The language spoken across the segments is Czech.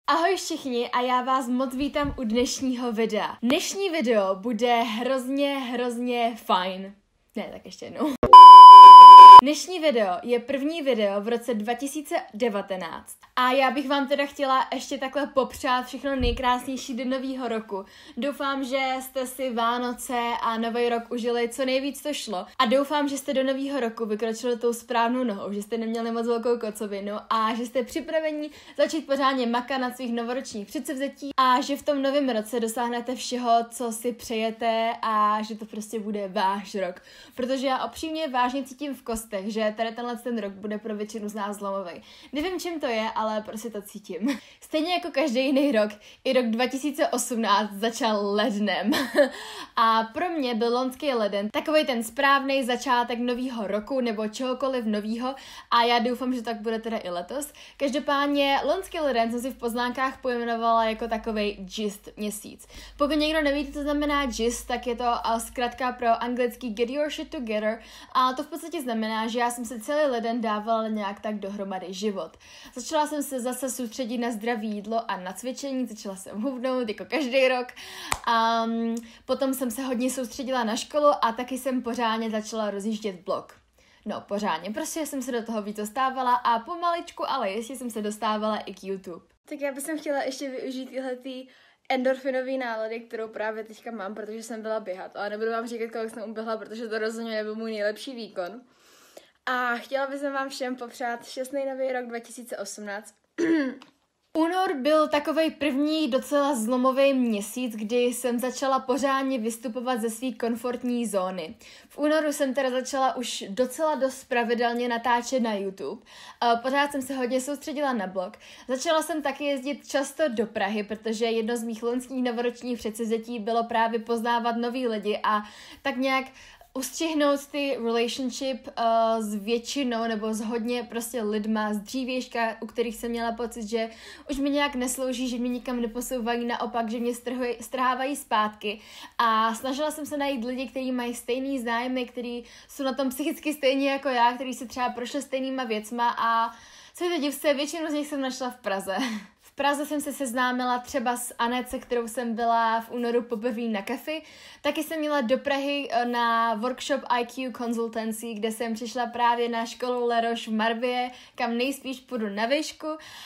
Ahoj všichni a já vás moc vítám u dnešního videa. Dnešní video bude hrozně fajn. Ne, tak ještě jednou. Dnešní video je první video v roce 2019 a já bych vám teda chtěla ještě takhle popřát všechno nejkrásnější do nového roku. Doufám, že jste si Vánoce a Nový rok užili co nejvíc to šlo a doufám, že jste do nového roku vykročili tou správnou nohou, že jste neměli moc velkou kocovinu a že jste připraveni začít pořádně makat na svých novoročních předsevzetí a že v tom novém roce dosáhnete všeho, co si přejete a že to prostě bude váš rok. Protože já upřímně vážně cítím v kostech, že tady ten rok bude pro většinu z nás zlomový. Nevím, čím to je, ale prostě to cítím. Stejně jako každý jiný rok, i rok 2018 začal lednem. A pro mě byl loňský leden takovej ten správný začátek nového roku nebo čehokoliv nového a já doufám, že tak bude teda i letos. Každopádně loňský leden jsem si v poznámkách pojmenovala jako takovej gist měsíc. Pokud někdo nevíte, co znamená gist, tak je to zkratka pro anglický get your shit together a to v podstatě znamená, že já jsem se celý leden dávala nějak tak dohromady život. Začala jsem se zase soustředit na zdravé jídlo a na cvičení, začala jsem hubnout jako každý rok. Potom jsem se hodně soustředila na školu a taky jsem pořádně začala rozjíždět blog. No, pořádně, prostě jsem se do toho víc dostávala a pomaličku, ale jistě jsem se dostávala i k YouTube. Tak já bych chtěla ještě využít tyhle endorfinový nálady, kterou právě teďka mám, protože jsem byla běhat, ale nebudu vám říkat, kolik jsem uběhla, protože to rozhodně nebyl můj nejlepší výkon. A chtěla bych vám všem popřát šťastný nový rok 2018. Únor byl takovej první docela zlomový měsíc, kdy jsem začala pořádně vystupovat ze své komfortní zóny. V únoru jsem teda začala už docela dost pravidelně natáčet na YouTube. Pořád jsem se hodně soustředila na blog. Začala jsem taky jezdit často do Prahy, protože jedno z mých loňských novoročních předsevzetí bylo právě poznávat nový lidi a tak nějak ustřihnout ty relationship s většinou nebo s hodně prostě lidma z dřívějška, u kterých jsem měla pocit, že už mi nějak neslouží, že mě nikam neposouvají, naopak, že mě strhávají zpátky a snažila jsem se najít lidi, kteří mají stejný zájmy, kteří jsou na tom psychicky stejně jako já, kteří se třeba prošli stejnýma věcma a co je to div se, většinu z nich jsem našla v Praze. V Praze jsem se seznámila třeba s Anet, se kterou jsem byla v únoru poprvé na kafi. Taky jsem měla do Prahy na workshop IQ Consultancy, kde jsem přišla právě na školu La Roche v Marbě, kam nejspíš půjdu na výšku.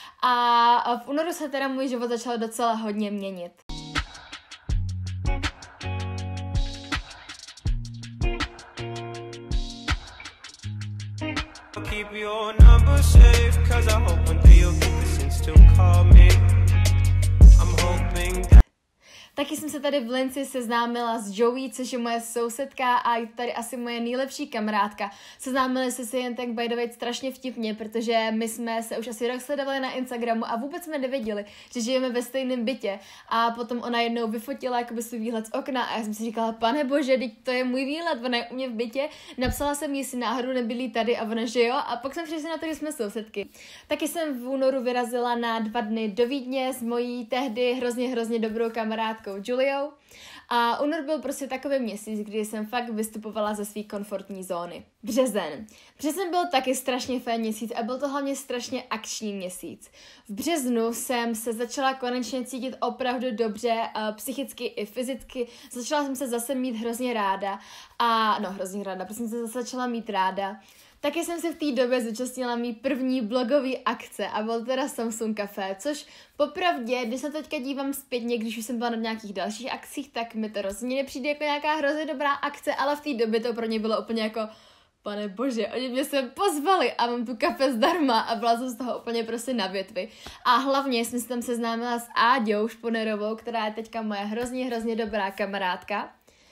A v únoru se teda můj život začal docela hodně měnit. Keep your number safe, 'cause I hope one day you'll get this and still call me. I'm hoping that... Taky jsem se tady v Linci seznámila s Joey, což je moje sousedka a je tady asi moje nejlepší kamarádka. Seznámili jsme se jen tak by the way strašně vtipně, protože my jsme se už asi rok sledovali na Instagramu a vůbec jsme nevěděli, že žijeme ve stejném bytě. A potom ona jednou vyfotila jakoby svůj výhled z okna a já jsem si říkala, pane bože, teď to je můj výhled, ona je u mě v bytě. Napsala jsem jí, jestli náhodou nebyli tady a ona, že jo, a pak jsem přišla na to, že jsme sousedky. Taky jsem v únoru vyrazila na 2 dny do Vídně s mojí tehdy hrozně dobrou kamarádkou Juliou. A únor byl prostě takový měsíc, kdy jsem fakt vystupovala ze své komfortní zóny. Březen. Březen byl taky strašně fajn měsíc a byl to hlavně strašně akční měsíc. V březnu jsem se začala konečně cítit opravdu dobře, psychicky i fyzicky. Začala jsem se zase mít hrozně ráda. Protože jsem se zase začala mít ráda. Taky jsem se v té době zúčastnila mý první blogový akce a byl teda Samsung Café, což popravdě, když se teďka dívám zpětně, když už jsem byla na nějakých dalších akcích, tak mi to rozhodně nepřijde jako nějaká hrozně dobrá akce, ale v té době to pro ně bylo úplně jako, pane bože, oni mě sem pozvali a mám tu kafe zdarma a byla jsem z toho úplně prostě na větvi. A hlavně jsem se tam seznámila s Áďou Šponerovou, která je teďka moje hrozně dobrá kamarádka.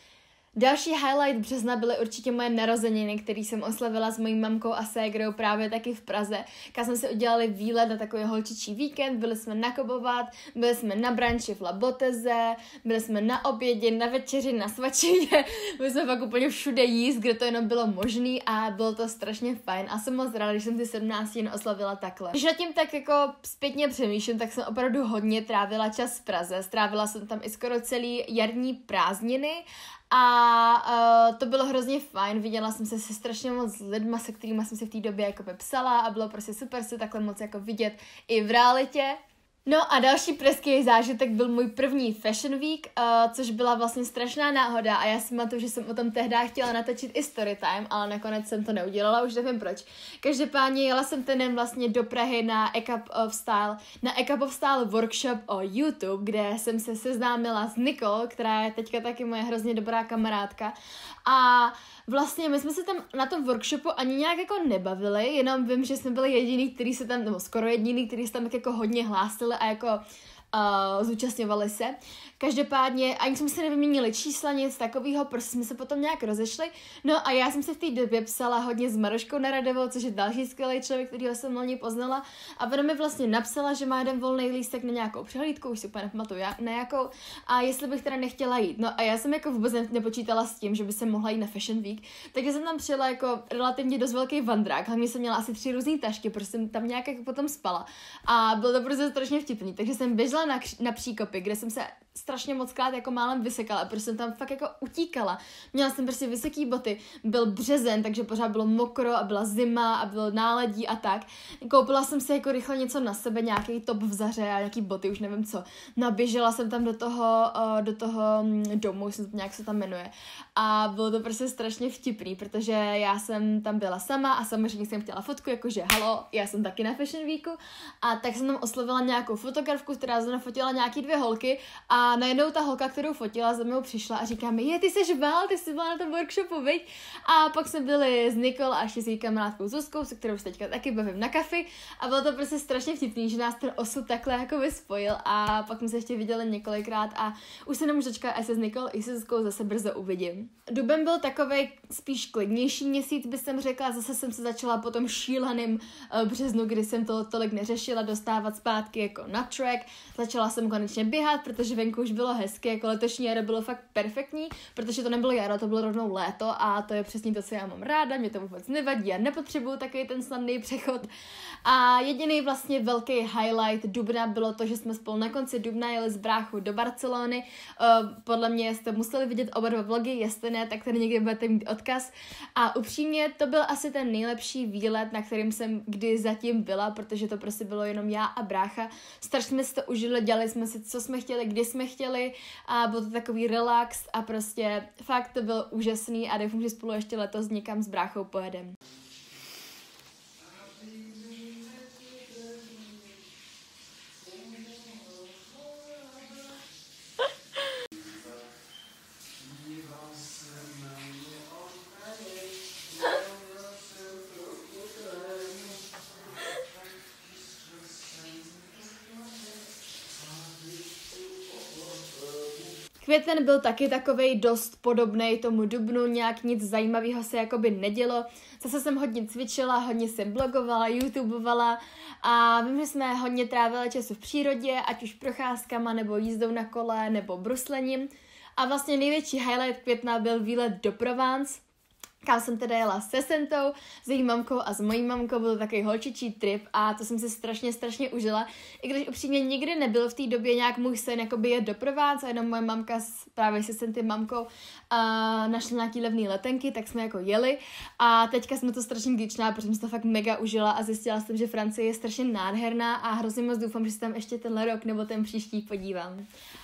Další highlight března byly určitě moje narozeniny, které jsem oslavila s mojí mamkou a ségrou právě taky v Praze. Kam jsme si udělali výlet na takový holčičí víkend, byli jsme nakopovat, byli jsme na branči v Laboteze, byli jsme na obědě, na večeři, na svačině, byli jsme fakt úplně všude jíst, kde to jenom bylo možný a bylo to strašně fajn a jsem moc ráda, když jsem si 17 oslavila takhle. Když nad tím tak jako zpětně přemýšlím, tak jsem opravdu hodně trávila čas v Praze, strávila jsem tam i skoro celý jarní prázdniny a to bylo hrozně fajn, viděla jsem se se strašně moc lidma, se kterými jsem si v té době jako psala a bylo prostě super se takhle moc jako vidět i v realitě. No a další pražský zážitek byl můj první Fashion Week, což byla vlastně strašná náhoda a já si pamatuju, že jsem o tom tehdy chtěla natočit i storytime, ale nakonec jsem to neudělala, už nevím proč. Každopádně jela jsem ten den vlastně do Prahy na A Cup of Style workshop o YouTube, kde jsem se seznámila s Nicole, která je teďka taky moje hrozně dobrá kamarádka. A vlastně my jsme se tam na tom workshopu ani nějak jako nebavili, jenom vím, že jsme byli jediný, který se tam, nebo skoro jediný, který se tam tak jako hodně hlásili a jako zúčastňovali se. Každopádně ani jsme se nevyměnili čísla, nic takového, prostě jsme se potom nějak rozešli. No a já jsem se v té době psala hodně s Maroškou Naradovou, což je další skvělý člověk, kterýho jsem loni poznala. A ona mi vlastně napsala, že má jeden volný lístek na nějakou přehlídku, už si úplně nepamatuju na jakou, a jestli bych teda nechtěla jít. No a já jsem jako vůbec nepočítala s tím, že by se mohla jít na Fashion Week, takže jsem tam přijela jako relativně dost velký vandrák. Hlavně jsem měla asi 3 různé tašky, protože jsem tam nějak jako potom spala. A bylo to prostě strašně vtipný, takže jsem běžela na Příkopy, kde jsem se strašně moc krát jako málem vysekala, protože jsem tam fakt jako utíkala. Měla jsem prostě vysoký boty, byl březen, takže pořád bylo mokro a byla zima a bylo náledí a tak. Koupila jsem si jako rychle něco na sebe, nějaký top v Zaře a nějaký boty, už nevím co. Naběžela jsem tam do toho domu, nějak se tam jmenuje. A bylo to prostě strašně vtipný, protože já jsem tam byla sama a samozřejmě jsem chtěla fotku, jakože halo, já jsem taky na Fashion Weeku. A tak jsem tam oslovila nějakou fotografku, která zrovna fotila nějaký 2 holky a najednou ta holka, kterou fotila, za mnou přišla a říká mi, ty jsi Val, ty jsi byla na tom workshopu, viď? A pak jsme byli s Nicole a ještě s její kamarádkou Zuzkou, se kterou se teďka taky bavím na kafi a bylo to prostě strašně vtipný, že nás ten osud takhle jako vyspojil a pak jsme se ještě viděli několikrát a už se nemůžu dočkat, až se s Nicole i se Zuzkou zase brzo uvidím. Duben byl takovej spíš klidnější měsíc, bych jsem řekla, zase jsem se začala po tom šíleným březnu, kdy jsem to tolik neřešila, dostávat zpátky jako na track. Začala jsem konečně běhat, protože venku už bylo hezké, jako letošní jaro bylo fakt perfektní, protože to nebylo jaro, to bylo rovnou léto a to je přesně to, co já mám ráda, mě to vůbec nevadí, já nepotřebuju takový ten snadný přechod. A jediný vlastně velký highlight dubna bylo to, že jsme spolu na konci dubna jeli z bráchou do Barcelony. Podle mě jste museli vidět oba 2 vlogy, jestli ne, tak tady někde budete mít odkaz. A upřímně to byl asi ten nejlepší výlet, na kterým jsem kdy zatím byla, protože to prostě bylo jenom já a brácha. Strašně jsme si to užili, dělali jsme si, co jsme chtěli, kdy jsme chtěli a byl to takový relax a prostě fakt to bylo úžasný a doufám, že spolu ještě letos někam s bráchou pojedem. Květen byl taky takovej dost podobnej tomu dubnu, nějak nic zajímavého se jakoby nedělo. Zase jsem hodně cvičila, hodně jsem blogovala, youtubovala a vím, že jsme hodně trávili času v přírodě, ať už procházkama, nebo jízdou na kole, nebo bruslením. A vlastně největší highlight května byl výlet do Provence, kam jsem teda jela se Sentou, s její mamkou a s mojí mamkou, byl to takový holčičí trip a to jsem si strašně užila. I když upřímně nikdy nebyl v té době nějak můj sen jakoby jet do Provence a jenom moje mamka právě se Senty mamkou našla nějaký levný letenky, tak jsme jako jeli a teďka jsme to strašně vděčná, protože jsem to fakt mega užila a zjistila jsem, že Francie je strašně nádherná a hrozně moc doufám, že se tam ještě tenhle rok nebo ten příští podívám.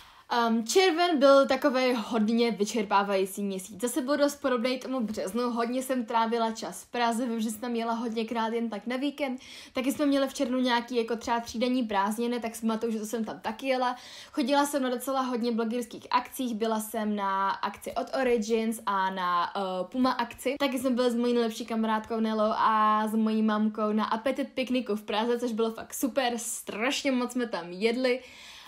Červen byl takový hodně vyčerpávající měsíc. Zase byl dost podobný tomu březnu, hodně jsem trávila čas v Praze, vím, že jsem tam jela hodněkrát jen tak na víkend, taky jsme měli v červnu nějaký jako třeba 3denní prázdniny, tak si pamatuju, že to jsem tam taky jela. Chodila jsem na docela hodně blogerských akcích, byla jsem na akci od Origins a na Puma akci. Taky jsem byla s mojí nejlepší kamarádkou Nelou a s mojí mamkou na Appetit pikniku v Praze, což bylo fakt super, strašně moc jsme tam jedli.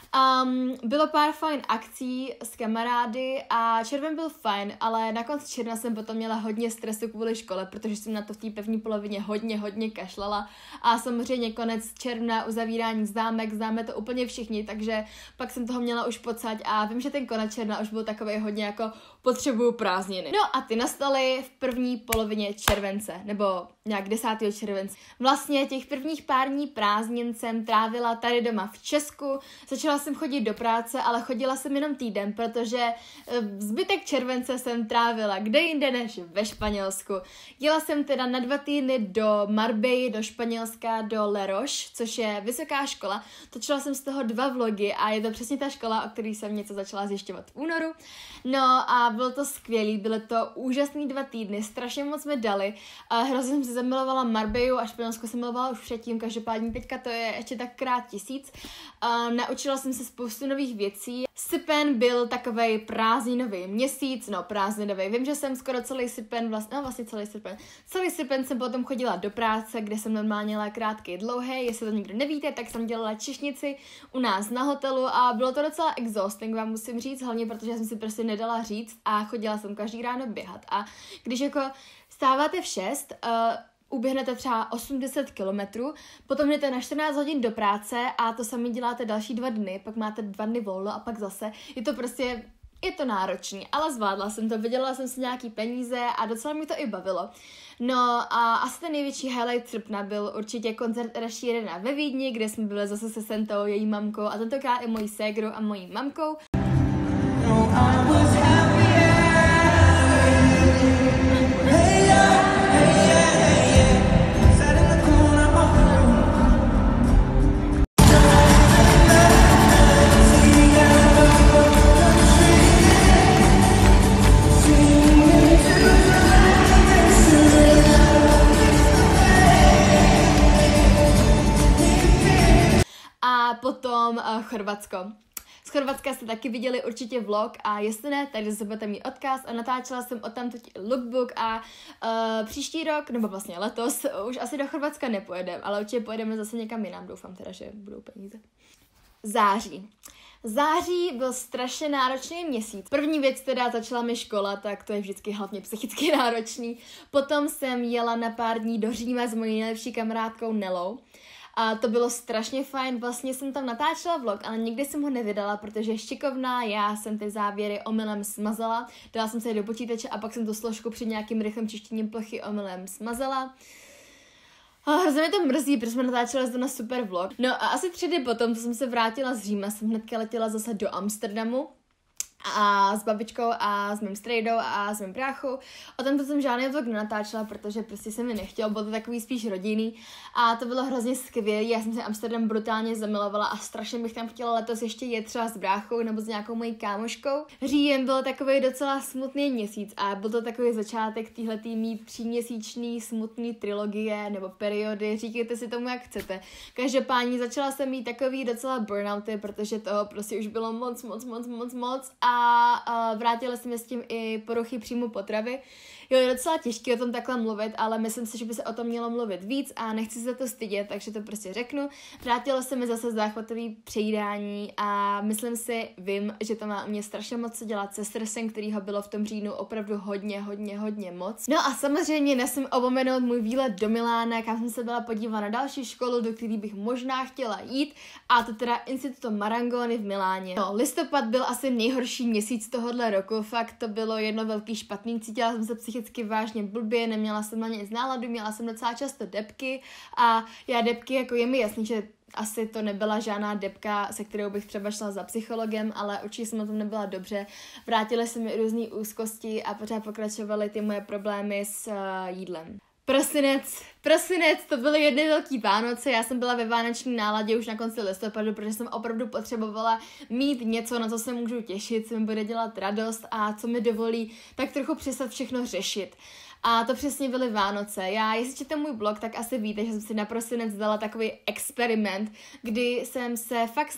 Bylo pár fajn akcí s kamarády a červen byl fajn, ale na konci června jsem potom měla hodně stresu kvůli škole, protože jsem na to v té první polovině hodně kašlala a samozřejmě konec června, uzavírání známek, známe to úplně všichni, takže pak jsem toho měla už pocať a vím, že ten konec června už byl takový hodně jako potřebuju prázdniny. No a ty nastaly v první polovině července, nebo nějak 10. července. Vlastně těch prvních pár dní prázdnin jsem trávila tady doma v Česku, začala Měla jsem chodit do práce, ale chodila jsem jenom týden, protože zbytek července jsem trávila kde jinde než ve Španělsku. Jela jsem teda na 2 týdny do Marbella, do Španělska, do La Roche, což je vysoká škola. Točila jsem z toho 2 vlogy a je to přesně ta škola, o které jsem něco začala zjišťovat v únoru. No a bylo to skvělý, byly to úžasný 2 týdny, strašně moc mi dali. Hrozně jsem se zamilovala Marbellu a Španělsko jsem milovala už předtím, každopádně teďka to je ještě tak krát 1000. Naučila jsem se spoustu nových věcí. Srpen byl takovej prázdninový měsíc, prázdninový. Vím, že jsem skoro celý srpen, celý srpen jsem potom chodila do práce, kde jsem normálně měla krátký dlouhý. Jestli to nikdo nevíte, tak jsem dělala češnici u nás na hotelu a bylo to docela exhausting, vám musím říct, hlavně protože jsem si prostě nedala říct a chodila jsem každý ráno běhat. A když jako stáváte v 6, uběhnete třeba 80 kilometrů, potom jdete na 14 hodin do práce a to sami děláte další 2 dny, pak máte 2 dny volno a pak zase. Je to náročný, ale zvládla jsem to, vydělala jsem si nějaký peníze a docela mi to i bavilo. No a asi ten největší highlight srpna byl určitě koncert Eda Sheerana ve Vídni, kde jsme byli zase se Sentou, její mamkou a tentokrát i mojí ségrou a mojí mamkou. A potom Chorvatsko. Z Chorvatska jste taky viděli určitě vlog a jestli ne, tak zase budete mít odkaz a natáčela jsem odtamtud lookbook a příští rok, nebo vlastně letos, už asi do Chorvatska nepojedeme, ale určitě pojedeme zase někam jinam, doufám teda, že budou peníze. Září byl strašně náročný měsíc. První věc teda začala mi škola, tak to je vždycky hlavně psychicky náročný. Potom jsem jela na pár dní do Říma s mojí nejlepší kamarádkou Nelou. A to bylo strašně fajn, vlastně jsem tam natáčela vlog, ale nikdy jsem ho nevydala, protože je šikovná, já jsem ty záběry omylem smazala, dala jsem se je do počítače a pak jsem tu složku při nějakým rychlým čištěním plochy omylem smazala. Hrozně mě to mrzí, protože jsme natáčeli zde na super vlog. No a asi 3 dny potom, co jsem se vrátila z Říma, jsem hnedka letěla zase do Amsterdamu. A s babičkou a s mým strejdou a s mým bráchou. O tom jsem žádný vlog nenatáčela, protože prostě se mi nechtělo, bylo to takový spíš rodinný a to bylo hrozně skvělé. Já jsem se Amsterdam brutálně zamilovala a strašně bych tam chtěla letos ještě jet třeba s bráchou nebo s nějakou mojí kámoškou. Říjen byl takový docela smutný měsíc a byl to takový začátek téhletý mít 3měsíční smutný trilogie nebo periody, říkejte si tomu jak chcete. Každopádně začala jsem mít takový docela burnouty, protože toho prostě už bylo moc a vrátila jsem s tím i poruchy příjmu potravy. Jo, je docela těžké o tom takhle mluvit, ale myslím si, že by se o tom mělo mluvit víc a nechci se to stydět, takže to prostě řeknu. Vrátilo se mi zase záchvatový přejídání a vím, že to má u mě strašně moc co dělat se stresem, kterýho bylo v tom říjnu opravdu hodně moc. No a samozřejmě nesmím opomenout můj výlet do Milána, kam jsem se byla podívat na další školu, do které bych možná chtěla jít, a to teda Instituto Marangoni v Miláně. No, listopad byl asi nejhorší měsíc tohohle roku, fakt to bylo jedno velký špatný, cítila jsem se psychicky vážně blbě, neměla jsem na nic náladu, měla jsem docela často depky a já depky, jako je mi jasný, že asi to nebyla žádná depka, se kterou bych třeba šla za psychologem, ale určitě jsem na tom nebyla dobře. Vrátily se mi různé úzkosti a pořád pokračovaly ty moje problémy s jídlem. Prosinec, to byly jedny velký Vánoce, já jsem byla ve vánoční náladě už na konci listopadu, protože jsem opravdu potřebovala mít něco, na co se můžu těšit, co mi bude dělat radost a co mi dovolí tak trochu přestat všechno řešit. A to přesně byly Vánoce. Jestli čtete můj blog, tak asi víte, že jsem si na prosinec dala takový experiment, kdy jsem se fakt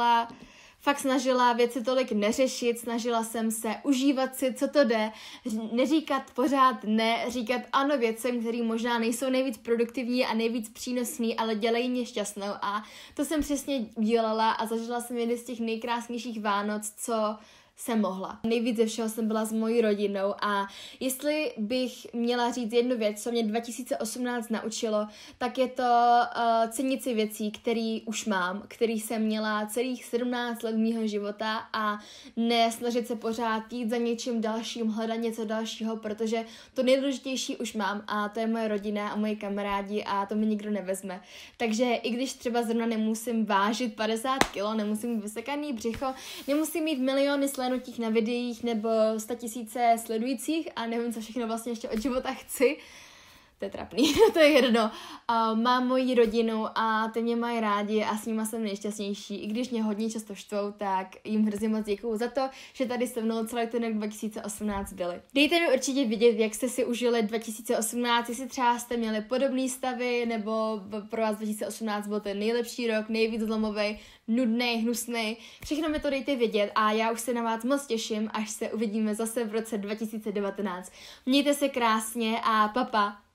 snažila věci tolik neřešit, snažila jsem se užívat si, co to jde, neříkat pořád ne, říkat ano věcem, které možná nejsou nejvíc produktivní a nejvíc přínosný, ale dělají mě šťastnou, a to jsem přesně dělala a zažila jsem jeden z těch nejkrásnějších Vánoc, co jsem mohla. Nejvíc ze všeho jsem byla s mojí rodinou a jestli bych měla říct jednu věc, co mě 2018 naučilo, tak je to cenit si věcí, které už mám, který jsem měla celých 17 let mýho života a ne snažit se pořád jít za něčím dalším, hledat něco dalšího, protože to nejdůležitější už mám a to je moje rodina a moji kamarádi a to mi nikdo nevezme. Takže i když třeba zrovna nemusím vážit 50 kilo, nemusím mít vysekaný břicho, nemusím mít miliony slednutích na videích nebo 100 000 sledujících a nevím, co všechno vlastně ještě od života chci. To je trapný, to je jedno. Mám moji rodinu a ty mě mají rádi a s nima jsem nejšťastnější. I když mě hodně často štvou, tak jim hrozně moc děkuju za to, že tady se mnou celý ten rok 2018 byli. Dejte mi určitě vidět, jak jste si užili 2018, jestli třeba jste měli podobné stavy, nebo pro vás 2018 byl ten nejlepší rok, nejvíc zlomovej, nudnej, hnusnej. Všechno mi to dejte vědět a já už se na vás moc těším, až se uvidíme zase v roce 2019. Mějte se krásně a papa.